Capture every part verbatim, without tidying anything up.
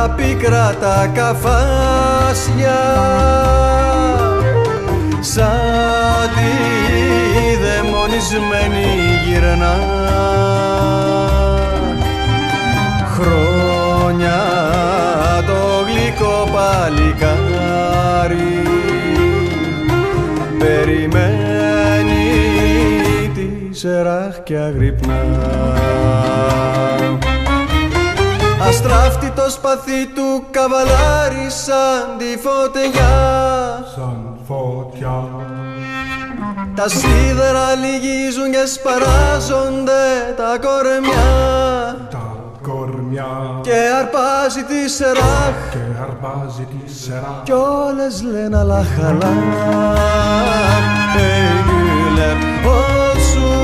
τα πίκρα τα καφάσια, σαν τη δαιμονισμένη γυρνά. Χρόνια το γλυκό παλικάρι περιμένει τη σεράχ και αγρυπνά. Αστράφτει το σπαθί του καβαλάρι σαν τη φωτιά, σαν φωτιά. Τα σίδερα λυγίζουν και σπαράζονται τα κορμιά, τα κορμιά. Και αρπάζει τη σεράχ, και αρπάζει τη σεράχ. κι όλες λένε αλλά χαλά. Hey, Güler, olsun.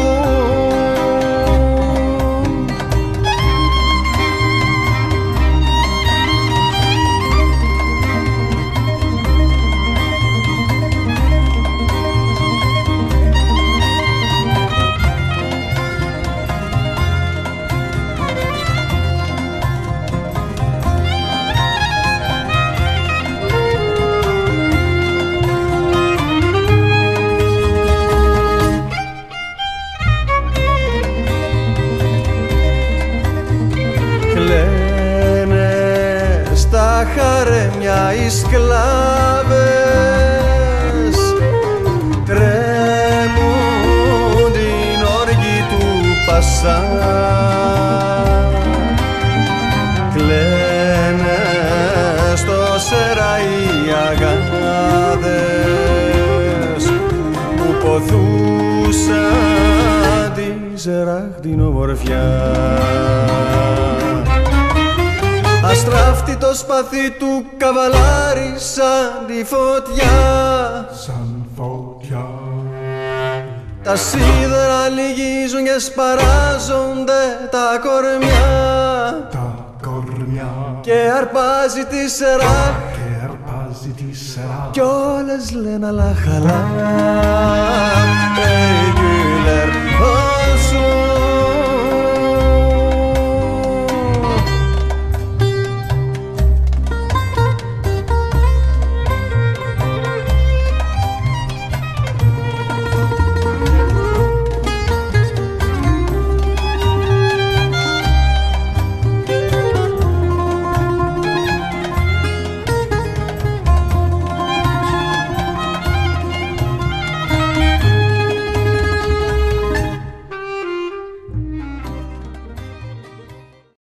Κλαίνε στα χαρέμια οι σκλάβες, τρέμουν την οργή του Πασά. Κλαίνε στο Σεραί αγάδες που ποθούσαν τη Σεράχ την ομορφιά. Αστράφτει το σπαθί του καβαλάρι σαν τη φωτιά, σαν φωτιά. Τα σίδερα λυγίζουν και σπαράζονται τα κορμιά, τα κορμιά. Και αρπάζει τη σεράχ, και αρπάζει τη σεράχ. κι όλες λένε αλλά χαλά. Hey, Güler, olsun.